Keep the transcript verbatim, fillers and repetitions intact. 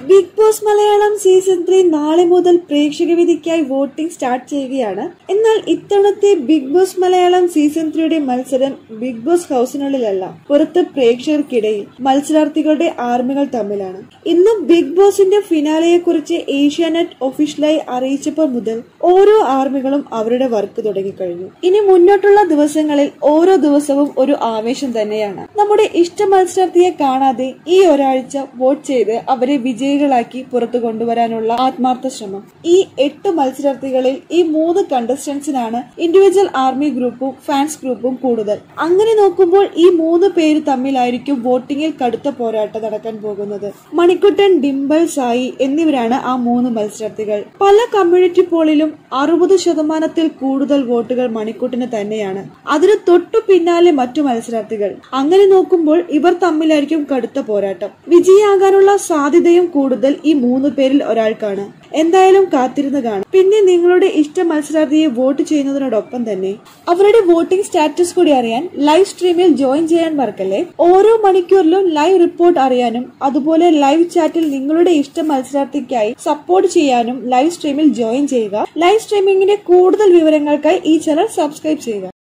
Big Boss Malayalam season three നാളെ മുതൽ പ്രേക്ഷക വിധിക്കായി വോട്ടിംഗ് സ്റ്റാർട്ട് ചെയ്യുകയാണ്. എന്നാൽ ഇത്തവണത്തെ ബിഗ് ബോസ് മലയാളം സീസൺ ത്രീയുടെ മത്സരം ബിഗ് ബോസ് ഹൌസിനുള്ളിലല്ല, പുറത്ത് പ്രേക്ഷകർക്കിടയിൽ മത്സരാർത്ഥികളുടെ ആർമികൾ തമ്മിലാണ്. ഇന്ന് ബിഗ് ബോസിന്റെ ഫിനാലയെ കുറിച്ച് ഏഷ്യാനെറ്റ് ഒഫീഷ്യലായി അറിയിച്ചപ്പോൾ മുതൽ ഓരോ ആർമികളും അവരുടെ വർക്ക് തുടങ്ങിക്കഴിഞ്ഞു. ഇനി മുന്നോട്ടുള്ള ദിവസങ്ങളിൽ ഓരോ ദിവസവും ഒരു ആവേശം തന്നെയാണ്. നമ്മുടെ ഇഷ്ട മത്സരാർത്ഥിയെ കാണാതെ ഈ ഒരാഴ്ച വോട്ട് ചെയ്ത് അവരെ വിജയികളാക്കി പുറത്തു കൊണ്ടുവരാനുള്ള ആത്മാർത്ഥ ശ്രമം. ഈ എട്ട് മത്സരാർത്ഥികളിൽ ഈ മൂന്ന് കണ്ടസ്റ്റന്റ്സിനാണ് ഇൻഡിവിജ്വൽ ആർമി ഗ്രൂപ്പും ഫാൻസ് ഗ്രൂപ്പും കൂടുതൽ. അങ്ങനെ നോക്കുമ്പോൾ ഈ മൂന്ന് പേര് തമ്മിലായിരിക്കും വോട്ടിംഗിൽ കടുത്ത പോരാട്ടം നടക്കാൻ പോകുന്നത്. മണിക്കുട്ടൻ, ഡിംപിൾ, സായി എന്നിവരാണ് ആ മൂന്ന് മത്സരാർത്ഥികൾ. പല കമ്മ്യൂണിറ്റി പോളിലും അറുപത് ശതമാനത്തിൽ കൂടുതൽ വോട്ടുകൾ മണിക്കുട്ടന് തന്നെയാണ്. അതിന് തൊട്ടു പിന്നാലെ മറ്റു മത്സരാർത്ഥികൾ. അങ്ങനെ നോക്കുമ്പോൾ ഇവർ തമ്മിലായിരിക്കും കടുത്ത പോരാട്ടം. വിജയിയാകാനുള്ള സാധ്യതയും കൂടുതൽ ഈ മൂന്ന് പേരിൽ ഒരാൾക്കാണ്. എന്തായാലും കാത്തിരുന്ന് കാണാം. പിന്നെ നിങ്ങളുടെ ഇഷ്ട മത്സരാർത്ഥിയെ വോട്ട് ചെയ്യുന്നതിനോടൊപ്പം തന്നെ അവരുടെ വോട്ടിംഗ് സ്റ്റാറ്റസ് കൂടി അറിയാൻ ലൈവ് സ്ട്രീമിൽ ജോയിൻ ചെയ്യാൻ മറക്കല്ലേ. ഓരോ മണിക്കൂറിലും ലൈവ് റിപ്പോർട്ട് അറിയാനും അതുപോലെ ലൈവ് ചാറ്റിൽ നിങ്ങളുടെ ഇഷ്ട മത്സരാർത്ഥിക്കായി സപ്പോർട്ട് ചെയ്യാനും ലൈവ് സ്ട്രീമിൽ ജോയിൻ ചെയ്യുക. ലൈവ് സ്ട്രീമിംഗിന്റെ കൂടുതൽ വിവരങ്ങൾക്കായി ഈ ചാനൽ സബ്സ്ക്രൈബ് ചെയ്യുക.